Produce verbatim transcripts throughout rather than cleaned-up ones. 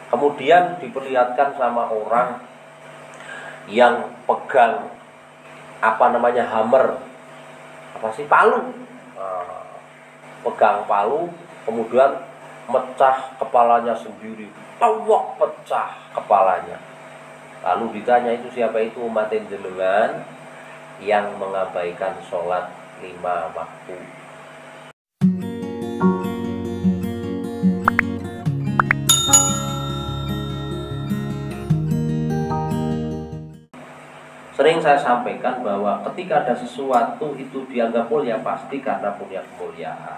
Kemudian diperlihatkan sama orang yang pegang apa namanya hammer, apa sih, palu, nah, pegang palu, kemudian mecah kepalanya sendiri, tawak pecah kepalanya. Lalu ditanya, itu siapa? Itu umat jenengan yang mengabaikan sholat lima waktu. Sering saya sampaikan bahwa ketika ada sesuatu itu dianggap mulia, pasti karena punya kemuliaan.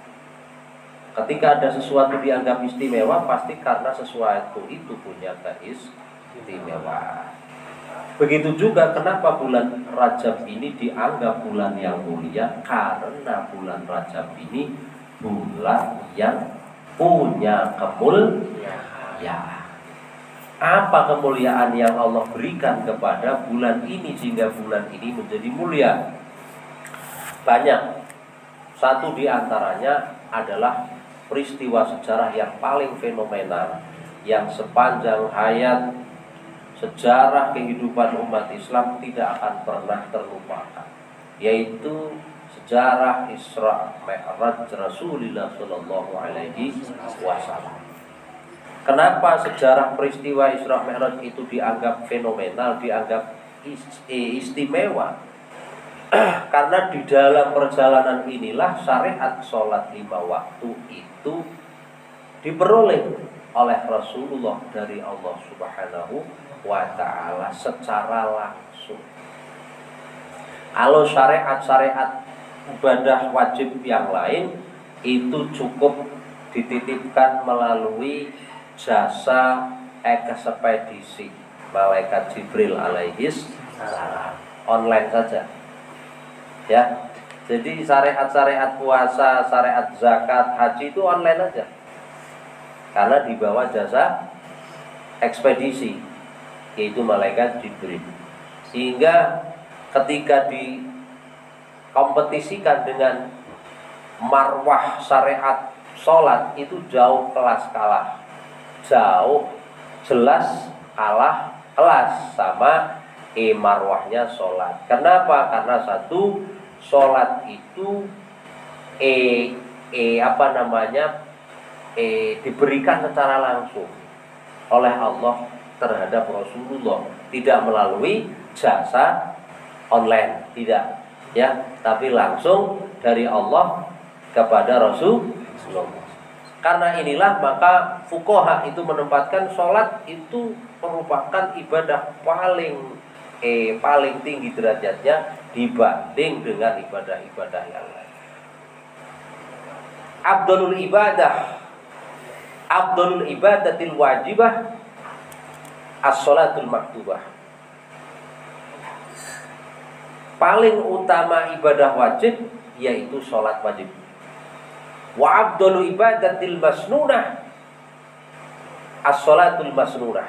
Ketika ada sesuatu dianggap istimewa, pasti karena sesuatu itu punya keistimewaan. Begitu juga kenapa bulan Rajab ini dianggap bulan yang mulia, karena bulan Rajab ini bulan yang punya kemuliaan. Apa kemuliaan yang Allah berikan kepada bulan ini sehingga bulan ini menjadi mulia? Banyak. Satu di antaranya adalah peristiwa sejarah yang paling fenomenal, yang sepanjang hayat sejarah kehidupan umat Islam tidak akan pernah terlupakan, yaitu sejarah Isra Mi'raj Rasulullah Shallallahu Alaihi Wasallam. Kenapa sejarah peristiwa Isra Mi'raj itu dianggap fenomenal, dianggap istimewa? Karena di dalam perjalanan inilah syariat sholat lima waktu itu diperoleh oleh Rasulullah dari Allah Subhanahu wa Ta'ala secara langsung. Kalau syariat-syariat ibadah wajib yang lain itu cukup dititipkan melalui jasa ekspedisi malaikat Jibril alaihis salam, online saja, ya. Jadi syariat-syariat puasa, syariat zakat, haji itu online aja, karena di bawah jasa ekspedisi, yaitu malaikat Jibril. Sehingga ketika dikompetisikan dengan marwah syariat sholat, itu jauh kelas kalah, jauh jelas kalah kelas sama e marwahnya sholat. Kenapa? Karena satu, sholat itu e e apa namanya e diberikan secara langsung oleh Allah terhadap Rasulullah, tidak melalui jasa online, tidak, ya, tapi langsung dari Allah kepada Rasulullah. Karena inilah maka fuqaha itu menempatkan sholat itu merupakan ibadah paling eh paling tinggi derajatnya dibanding dengan ibadah-ibadah yang lain. Abdulul ibadah, Abdulul ibadatil wajibah as-sholatul maktubah. Paling utama ibadah wajib yaitu sholat wajib. Wa abdulu ibadatil masnunah as-sholatul masnunah.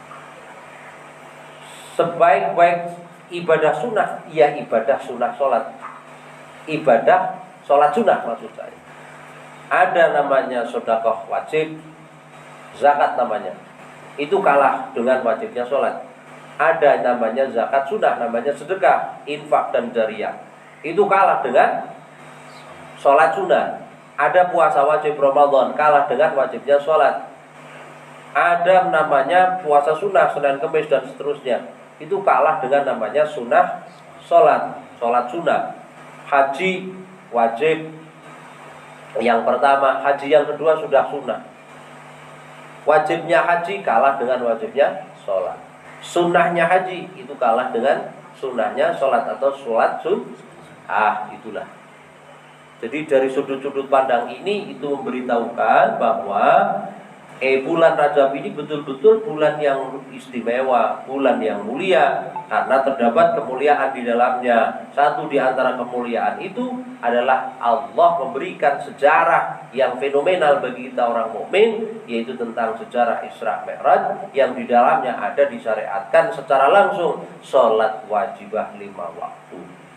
Sebaik-baik ibadah sunnah, ya ibadah sunnah sholat. Ibadah sholat sunnah maksud saya. Ada namanya sedekah wajib, zakat namanya, itu kalah dengan wajibnya sholat. Ada namanya zakat sunnah, namanya sedekah, infak dan jariyah, itu kalah dengan sholat sunnah. Ada puasa wajib Ramadan, kalah dengan wajibnya sholat. Ada namanya puasa sunnah, Senin Kemis dan seterusnya, itu kalah dengan namanya sunnah sholat, sholat sunnah. Haji wajib yang pertama, haji yang kedua sudah sunnah. Wajibnya haji kalah dengan wajibnya sholat. Sunnahnya haji itu kalah dengan sunnahnya sholat atau sholat sunnah. Ah, itulah. Jadi dari sudut-sudut pandang ini itu memberitahukan bahwa eh bulan Rajab ini betul-betul bulan yang istimewa, bulan yang mulia, karena terdapat kemuliaan di dalamnya. Satu di antara kemuliaan itu adalah Allah memberikan sejarah yang fenomenal bagi kita orang mukmin, yaitu tentang sejarah Isra Mi'raj yang di dalamnya ada disyariatkan secara langsung sholat wajibah lima waktu.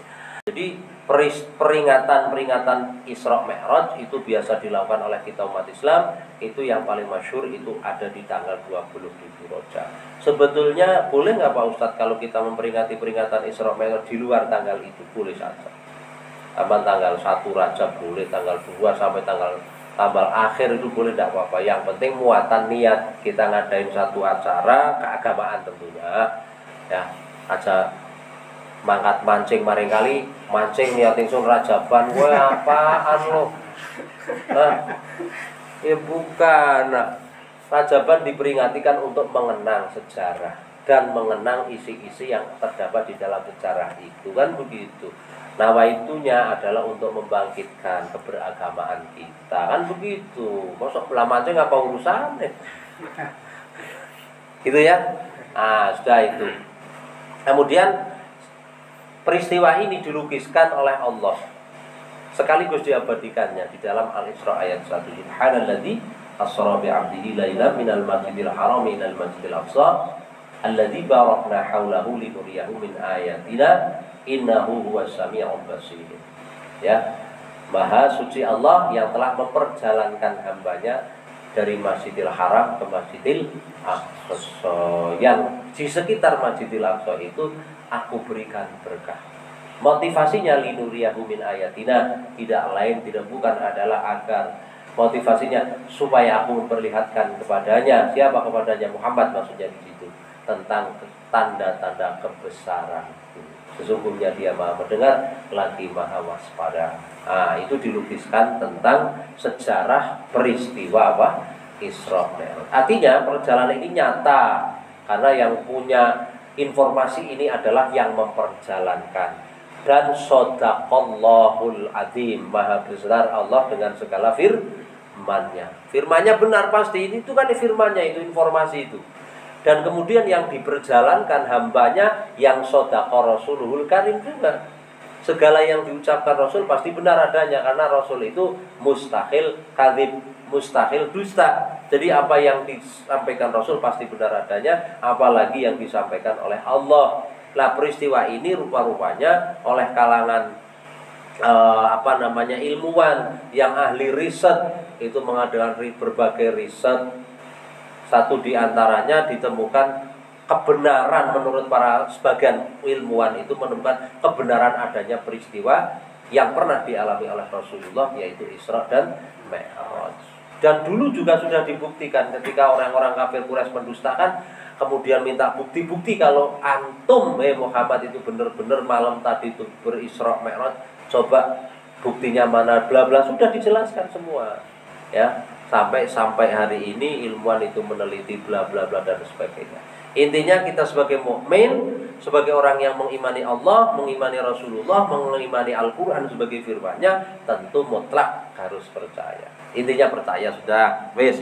Jadi peringatan-peringatan Isra Mi'raj itu biasa dilakukan oleh kita umat Islam. Itu yang paling masyhur itu ada di tanggal dua puluh tujuh Rajab. Sebetulnya boleh nggak Pak Ustadz kalau kita memperingati peringatan Isra Mi'raj di luar tanggal itu? Boleh saja. Aman tanggal satu Rajab boleh, tanggal dua sampai tanggal tanggal akhir itu boleh, tidak apa-apa. Yang penting muatan niat kita ngadain satu acara keagamaan tentunya. Ya, aja mangkat mancing maring kali mancing niat ingsun Rajaban, wah apaan lo? Nah, ya bukan. Nah, Rajaban diperingatikan untuk mengenang sejarah dan mengenang isi-isi yang terdapat di dalam sejarah itu, kan begitu. Nawaitunya adalah untuk membangkitkan keberagamaan kita, kan begitu. Masuk belah mancing apa urusannya? Gitu ya. Ah, sudah itu. Kemudian peristiwa ini dilukiskan oleh Allah sekaligus diabadikannya di dalam Al-Isra ayat satu. Subhanalladzi asra bi 'abdihi lailan minal masjidil haram ilal masjidil aqsa alladzi barakna haulahu linuriyahu min ayatina innahu huwas sami'ul basir. Ya, Maha suci Allah yang telah memperjalankan hambanya dari Masjidil Haram ke Masjidil Aqsa. Yang di sekitar Masjidil Aqsa itu aku berikan berkah. Motivasinya linuriyahu min ayatina, tidak lain tidak bukan adalah agar motivasinya supaya aku memperlihatkan kepadanya, siapa kepadanya, Muhammad maksudnya di situ, tentang tanda-tanda kebesaran. Sesungguhnya dia maha mendengar lagi maha waspada. Nah, itu dilukiskan tentang sejarah peristiwa apa? Isra Mi'raj. Artinya perjalanan ini nyata karena yang punya informasi ini adalah yang memperjalankan. Dan shadaqallahul adzim, maha besar Allah dengan segala firman-Nya. Firman-Nya benar pasti, ini itu kan firman-Nya, itu informasi itu. Dan kemudian yang diperjalankan hambanya yang shadaqa Rasulul Karim juga. Segala yang diucapkan Rasul pasti benar adanya, karena Rasul itu mustahil kadzib, mustahil dusta. Jadi apa yang disampaikan Rasul pasti benar adanya, apalagi yang disampaikan oleh Allah. Nah, peristiwa ini rupa-rupanya oleh kalangan eh, apa namanya ilmuwan yang ahli riset itu mengadakan berbagai riset. Satu di antaranya ditemukan kebenaran menurut para sebagian ilmuwan itu menemukan kebenaran adanya peristiwa yang pernah dialami oleh Rasulullah, yaitu Isra dan Mi'raj. Dan dulu juga sudah dibuktikan ketika orang-orang kafir Quraisy mendustakan, kemudian minta bukti-bukti kalau antum eh Muhammad itu benar-benar malam tadi itu berisra Mi'raj, coba buktinya mana, bla bla, sudah dijelaskan semua. Ya, sampai sampai hari ini ilmuwan itu meneliti bla bla bla dan sebagainya. Intinya kita sebagai mukmin, sebagai orang yang mengimani Allah, mengimani Rasulullah, mengimani Al-Quran sebagai firman-Nya, tentu mutlak harus percaya. Intinya percaya sudah, wis.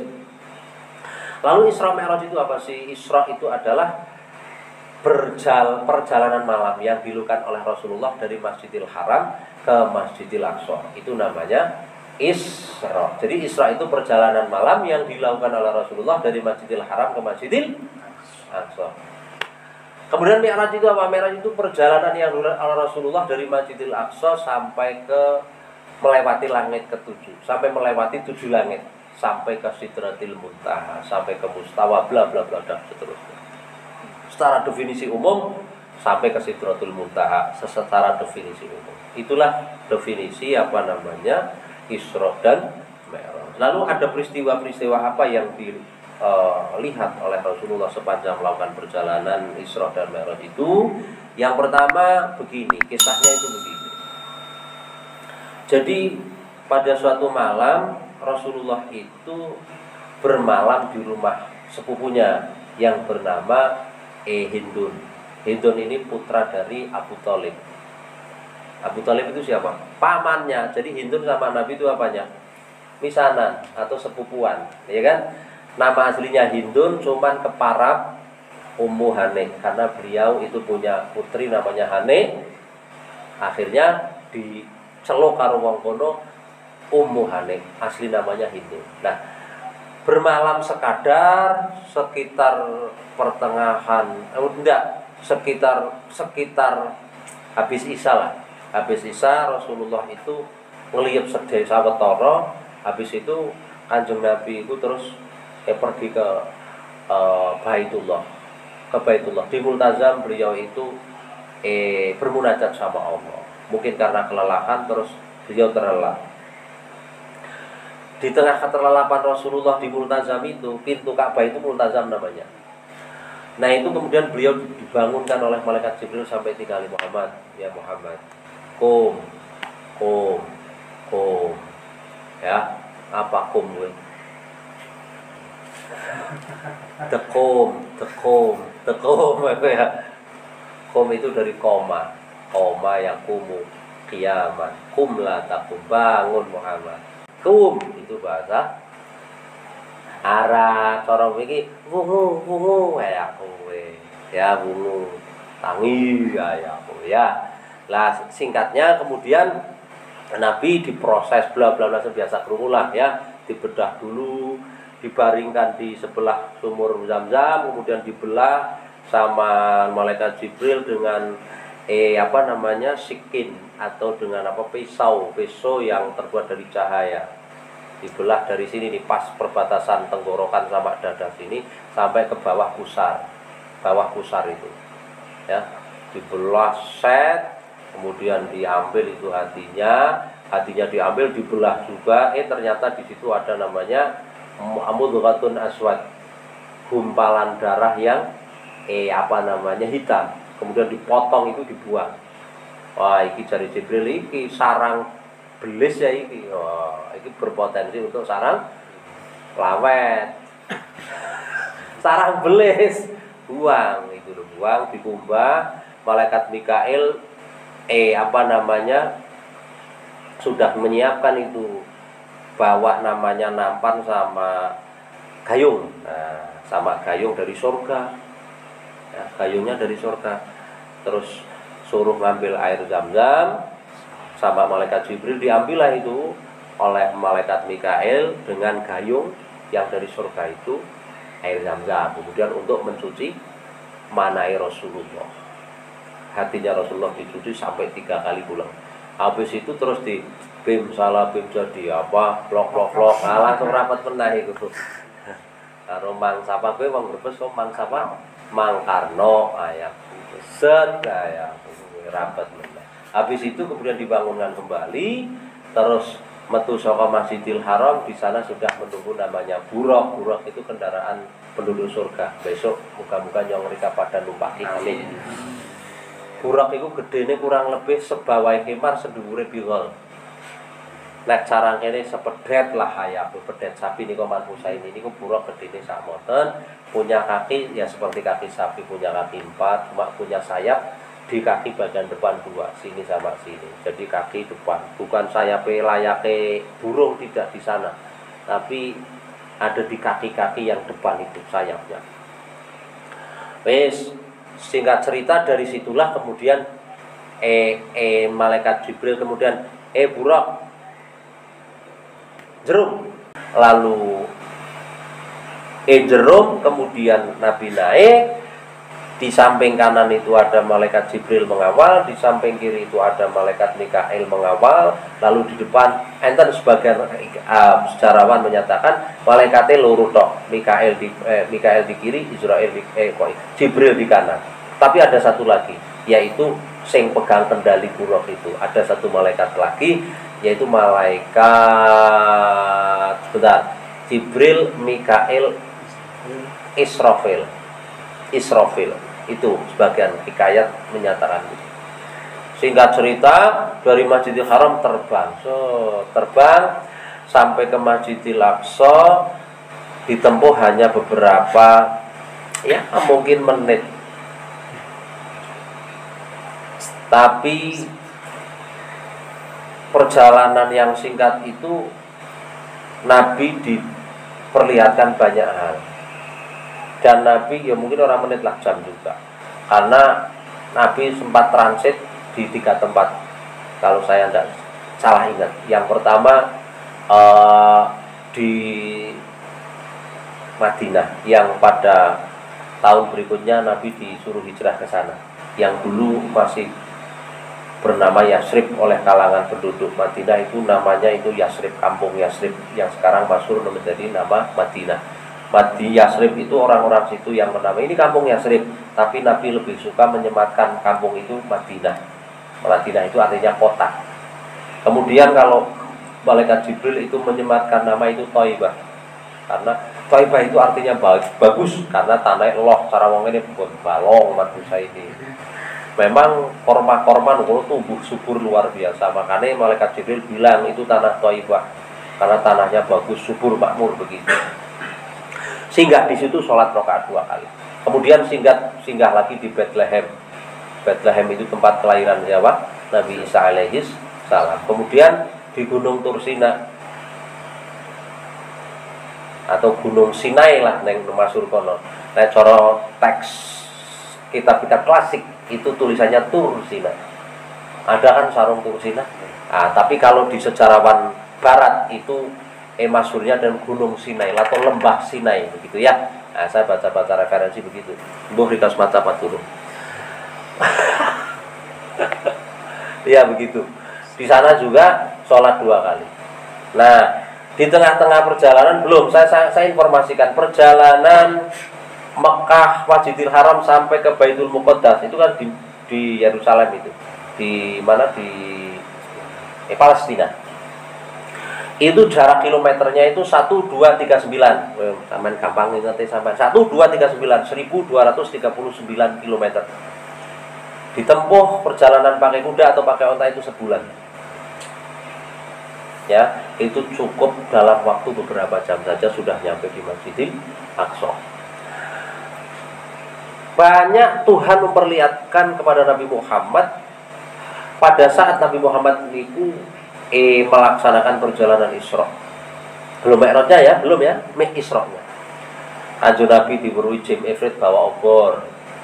Lalu Isra Mi'raj itu apa sih? Isra itu adalah berjal, perjalanan malam yang dilakukan oleh Rasulullah dari Masjidil Haram ke Masjidil Aqsa. Itu namanya Isra. Jadi Isra itu perjalanan malam yang dilakukan oleh Rasulullah dari Masjidil Haram ke Masjidil Aqsa. Kemudian Mi'raj itu apa? Mi'raj itu perjalanan yang dilakukan oleh Rasulullah dari Masjidil Aqsa sampai ke melewati langit ketujuh, sampai melewati tujuh langit, sampai ke Sidratil Muntaha, sampai ke Mustawa, bla bla bla dan seterusnya. Secara definisi umum sampai ke Sidratul Muntaha, secara definisi umum. Itulah definisi apa namanya Isra dan Mi'raj. Lalu ada peristiwa-peristiwa apa yang dilihat uh, oleh Rasulullah sepanjang melakukan perjalanan Isra dan Mi'raj itu? Yang pertama begini, kisahnya itu begini. Jadi pada suatu malam Rasulullah itu bermalam di rumah sepupunya yang bernama E Hindun. Hindun ini putra dari Abu Thalib. Abu Thalib itu siapa? Pamannya. Jadi Hindun sama Nabi itu apanya? Misanan atau sepupuan, ya kan? Nama aslinya Hindun, cuman keparap Ummu Hane karena beliau itu punya putri namanya Hane. Akhirnya diceluk karo wong kono Ummu Hane, asli namanya Hindun. Nah, bermalam sekadar sekitar pertengahan, eh, enggak, sekitar sekitar habis Isya lah. Habis Isya Rasulullah itu ngeliyep sedaya sawetara. Habis itu Kanjeng Nabi itu terus eh, pergi ke eh, Baitullah, ke Baitullah. Di Multazam beliau itu eh, bermunajat sama Allah. Mungkin karena kelelahan terus beliau terlelap. Di tengah keterlelapan Rasulullah di Multazam itu, pintu Ka'bah itu Multazam namanya. Nah itu kemudian beliau dibangunkan oleh malaikat Jibril sampai tiga kali, Muhammad, ya Muhammad, kum, kum, kum, ya apa kum gue? Tekum, tekum, tekum, ya. Kum itu dari koma, koma yang kumu, kiamat, kum lah takum, bangun Muhammad. Kum itu bahasa Arab, cara iki wungu wungu ya kowe. Ya wungu. Tangi ya kowe ya. Lah singkatnya kemudian Nabi diproses bla bla bla biasa krungu lah ya, dibedah dulu, dibaringkan di sebelah sumur Zam-Zam, kemudian dibelah sama malaikat Jibril dengan eh apa namanya sikin atau dengan apa pisau pisau yang terbuat dari cahaya, dibelah dari sini nih pas perbatasan tenggorokan sama dada sini sampai ke bawah pusar, bawah pusar itu ya, dibelah set, kemudian diambil itu hatinya, hatinya diambil dibelah juga, eh ternyata di situ ada namanya mudghatun aswad, gumpalan darah yang eh apa namanya hitam. Kemudian dipotong itu dibuang. Wah, iki jari Jibril iki sarang belis ya iki. Wah, iki berpotensi untuk sarang lawet. Sarang belis, buang itu loh, buang dikumbah. Malaikat Mikail eh apa namanya sudah menyiapkan itu, bawa namanya nampan sama gayung. Nah, sama gayung dari surga. Ya, gayungnya dari surga, terus suruh ngambil air Zam-Zam sama malaikat Jibril, diambillah itu oleh malaikat Mikail dengan gayung yang dari surga itu air Zam-Zam, kemudian untuk mencuci manai Rasulullah, hatinya Rasulullah dicuci sampai tiga kali pulang. Habis itu terus di bim salah bim jadi apa blok blok blok, nah, langsung rapat menah itu. Karo mang sapa kowe wong Brebes kok mang sapa? Mang Karno ayat set kayak rapat meneh. Habis itu kemudian dibangunkan kembali, terus metu saka Masjidil Haram, di sana sudah menunggu namanya buraq. Buraq itu kendaraan penduduk surga. Besok muka-muka nyong rika pada numpaki kali. Buraq itu gedene kurang lebih sebawai kemar sedhuwure bigol. Nek carang kene sepedet lah hayap, pedet sapi niku Man Husain ini niku buraq gedene sak moten, punya kaki ya seperti kaki sapi, punya kaki empat, cuma punya sayap di kaki bagian depan dua, sini sama sini. Jadi kaki depan, bukan sayapnya layaknya burung, tidak di sana, tapi ada di kaki-kaki yang depan itu sayapnya. Wes, singkat cerita dari situlah kemudian eh, eh malaikat Jibril kemudian eh buraq jerum, lalu eh jerum, kemudian Nabi naik, di samping kanan itu ada malaikat Jibril mengawal, di samping kiri itu ada malaikat Mikail mengawal, lalu di depan enten sebagian uh, sejarawan menyatakan malaikatnya loro tok, Mikail di eh, Mikail di kiri, Israel di eh kok Jibril di kanan. Tapi ada satu lagi, yaitu sing pegang kendali buraq itu, ada satu malaikat lagi, yaitu malaikat sebentar Jibril, Mikail, Israfil. Israfil itu sebagian hikayat menyatakan itu. Singkat cerita dari Masjidil Haram terbang, so, terbang sampai ke Masjidil Aqsa, ditempuh hanya beberapa ya mungkin menit. Tapi perjalanan yang singkat itu Nabi diperlihatkan banyak hal. Dan Nabi ya mungkin orang menit lah, jam juga, karena Nabi sempat transit di tiga tempat kalau saya tidak salah ingat. Yang pertama uh, di Madinah, yang pada tahun berikutnya Nabi disuruh hijrah ke sana, yang dulu masih bernama Yasrib oleh kalangan penduduk Madinah. Itu namanya itu Yasrib, kampung Yasrib yang sekarang masyhur menjadi nama Madinah. Madi Yasrib itu orang-orang situ yang bernama ini kampung Yasrib, tapi Nabi lebih suka menyematkan kampung itu Madinah. Madinah itu artinya kota. Kemudian kalau malaikat Jibril itu menyematkan nama itu Thaibah, karena Thaibah itu artinya bagus, karena tanah loh cara wong ini bukan balong manusia ini. Memang korma-korma itu tumbuh subur luar biasa. Makanya malaikat Jibril bilang itu tanah Thaibah, karena tanahnya bagus, subur, makmur begitu. Singgah di situ sholat rakaat dua kali. Kemudian singgah singgah lagi di Bethlehem. Bethlehem itu tempat kelahiran siapa? Nabi Isa alaihi salam. Kemudian di Gunung Tursina atau Gunung Sinai lah neng masyhur kono. Nah, cara teks kitab-kitab klasik itu tulisannya Tursina. Ada kan sarung Tursina? Nah, tapi kalau di sejarawan barat itu eh masyhurnya dan Gunung Sinai atau Lembah Sinai begitu ya. Nah, saya baca-baca referensi begitu. Mbah rikas maca paturu. Ya begitu. Di sana juga sholat dua kali. Nah, di tengah-tengah perjalanan belum saya, saya saya informasikan perjalanan Mekah Masjidil Haram sampai ke Baitul Muqaddas itu kan di di Yerusalem itu. Di mana di eh, Palestina. Itu jarak kilometernya itu seribu dua ratus tiga puluh sembilan. Eh, sampean gampang ngerti sampean. seribu dua ratus tiga puluh sembilan, seribu dua ratus tiga puluh sembilan kilometer. Ditempuh perjalanan pakai kuda atau pakai onta itu sebulan. Ya, itu cukup dalam waktu beberapa jam saja sudah nyampe di Masjidil Aqsa. Banyak Tuhan memperlihatkan kepada Nabi Muhammad pada saat Nabi Muhammad itu eh, melaksanakan perjalanan Isra. Belum Mi'rajnya ya, belum ya, Mik Isra-nya. Kanjeng Nabi diberi jim ifrit bawa obor.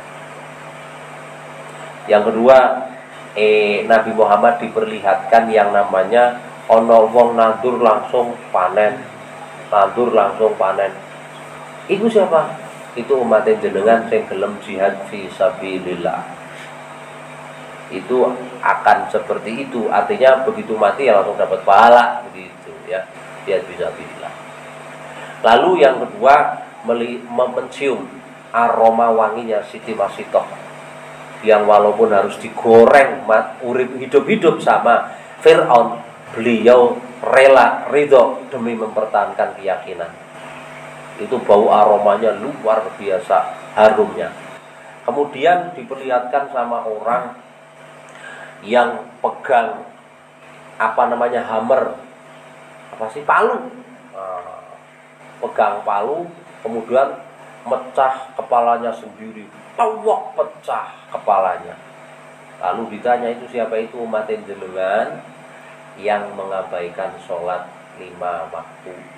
Yang kedua, eh, Nabi Muhammad diperlihatkan yang namanya ono wong nandur langsung panen, nandur langsung panen. Itu siapa? Itu umat jenengan sing gelem jihad fi sabilillah. Itu akan seperti itu, artinya begitu mati ya langsung dapat pahala begitu ya, jihad fi sabilillah. Lalu yang kedua, mencium aroma wanginya Siti Masitoh yang walaupun harus digoreng mat, urip hidup-hidup sama Fir'aun, beliau rela ridho demi mempertahankan keyakinan. Itu bau aromanya luar biasa harumnya. Kemudian diperlihatkan sama orang yang pegang apa namanya hammer, apa sih, palu, nah, pegang palu, kemudian mecah kepalanya sendiri, tawak pecah kepalanya. Lalu ditanya itu siapa? Itu umat jenengan yang mengabaikan sholat lima waktu.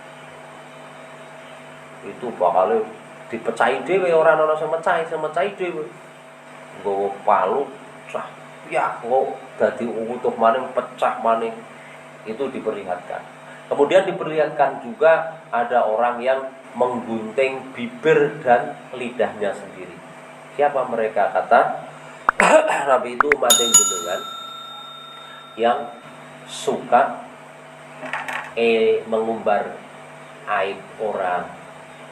Itu bakal dipecahi dhewe, ora ana sing mecahi, sing mecahi dhewe. Nggawa palu cah ya kok dadi utuh maning, pecah maning. Itu diperlihatkan. Kemudian diperlihatkan juga ada orang yang menggunting bibir dan lidahnya sendiri. Siapa mereka? Kata Nabi itu umat jenengan yang suka eh mengumbar aib orang,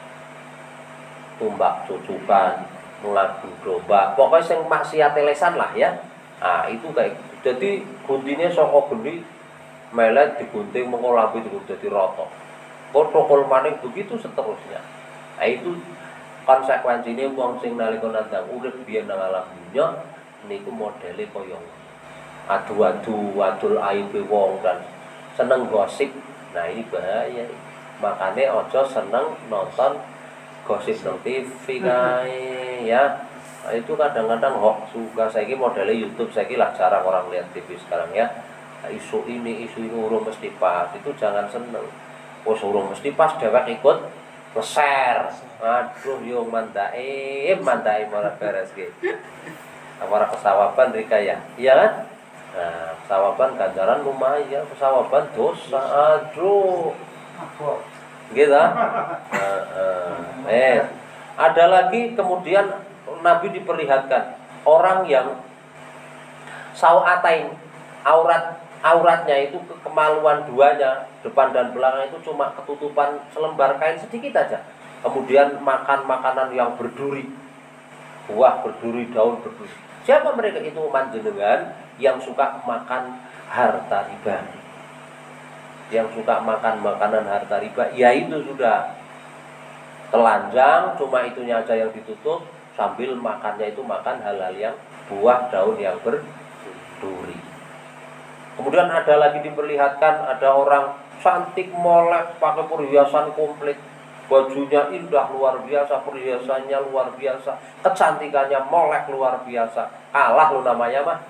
tumbak cucukan, melaku domba, pokoknya sing maksiat lesan lah ya. Nah itu kayak gitu. Jadi guntingnya saka gendi melet digunting mengko lambe digunting dadi rata. Protokol maning begitu seterusnya. Nah itu konsekuensinya wong sing nalika nandang urip biyen nang alam dunya niku modele kaya adu-adu, adul aibe wong dan seneng gosip. Nah ini bahaya. Makanya ojo seneng nonton gosip nang T V kae ya. Nah, itu kadang-kadang hoax juga. Saiki modele YouTube saiki lah jarang orang lihat T V sekarang ya. Nah, isu ini, isu ini urung mesti pas. Itu jangan seneng. Wes urung mesti pas dhewek ikut nge-share. Aduh yo mandake, mandake malah beres ge. Amara kesawaban rika ya. Iya kan? Nah, kesawaban ganjaran lumayan, kesawaban dosa. Aduh. Gitu. Uh, uh, eh, ada lagi kemudian Nabi diperlihatkan orang yang Sauatain, aurat auratnya itu kemaluan duanya, depan dan belakang itu cuma ketutupan selembar kain sedikit aja. Kemudian makan makanan yang berduri, buah berduri, daun berduri. Siapa mereka? Itu manjenengan yang suka makan harta riba, yang suka makan makanan harta riba, ya itu sudah telanjang, cuma itunya aja yang ditutup, sambil makannya itu makan hal-hal yang buah daun yang berduri. Kemudian ada lagi diperlihatkan ada orang cantik molek pakai perhiasan komplit, bajunya indah luar biasa, perhiasannya luar biasa, kecantikannya molek luar biasa, kalah lo namanya mah.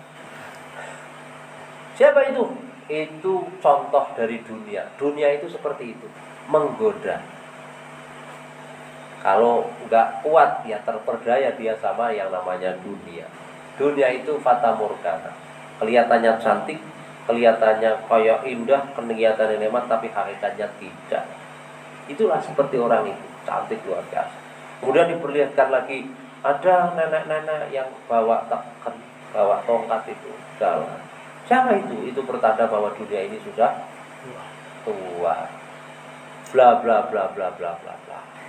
Siapa itu? Itu contoh dari dunia. Dunia itu seperti itu, menggoda. Kalau nggak kuat ya terperdaya dia sama yang namanya dunia. Dunia itu fata morgana, kelihatannya cantik, kelihatannya kayak indah, kelihatannya nikmat, tapi hakikatnya tidak. Itulah seperti orang itu, cantik luar biasa. Kemudian diperlihatkan lagi ada nenek-nenek yang bawa teken, bawa tongkat itu jalan. Siapa itu? Itu pertanda bahwa dunia ini sudah tua. Bla bla bla bla bla bla bla.